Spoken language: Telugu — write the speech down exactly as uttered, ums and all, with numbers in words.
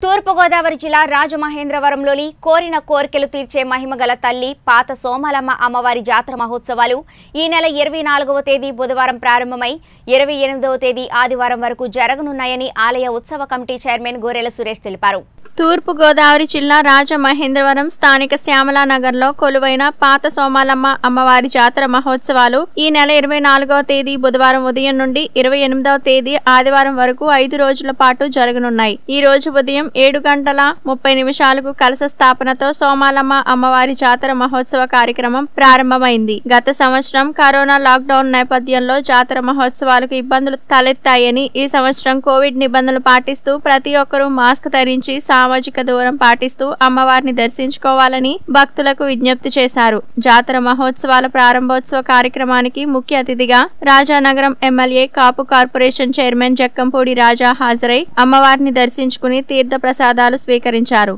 తూర్పు గోదావరి జిల్లా రాజమహేంద్రవరంలోని కోరిన కోర్కెలు తీర్చే మహిమగల తల్లి పాత సోమలమ్మ అమ్మవారి జాతర మహోత్సవాలు ఈ నెల ఇరవై నాలుగవ తేదీ బుధవారం ప్రారంభమై ఇరవై ఎనిమిదవ తేదీ ఆదివారం వరకు జరగనున్నాయని ఆలయ ఉత్సవ కమిటీ చైర్మన్ గోరెల సురేష్ తెలిపారు. తూర్పు గోదావరి జిల్లా రాజమహేంద్రవరం స్థానిక శ్యామలానగర్లో కొలువైన పాత సోమలమ్మ అమ్మవారి జాతర మహోత్సవాలు ఈ నెల ఇరవై నాలుగవ తేదీ బుధవారం ఉదయం నుండి ఇరవై ఎనిమిదవ తేదీ ఆదివారం వరకు ఐదు రోజుల పాటు జరగనున్నాయి. ఈ రోజు ఉదయం ఏడు గంటల ముప్పై నిమిషాలకు కలశ స్థాపనతో సోమలమ్మ అమ్మవారి జాతర మహోత్సవ కార్యక్రమం ప్రారంభమైంది. గత సంవత్సరం కరోనా లాక్డౌన్ నేపథ్యంలో జాతర మహోత్సవాలకు ఇబ్బందులు తలెత్తాయని ఈ సంవత్సరం కోవిడ్ నిబంధనలు పాటిస్తూ ప్రతి ఒక్కరూ మాస్క్ ధరించి సామాజిక దూరం పాటిస్తూ అమ్మవారిని దర్శించుకోవాలని భక్తులకు విజ్ఞప్తి చేశారు. జాతర మహోత్సవాల ప్రారంభోత్సవ కార్యక్రమానికి ముఖ్య అతిథిగా Rajanagaram MLA Kapu corporation chairman Jakkampudi Raja హాజరై అమ్మవారిని దర్శించుకుని తీర్థ ప్రసాదాలు స్వీకరించారు.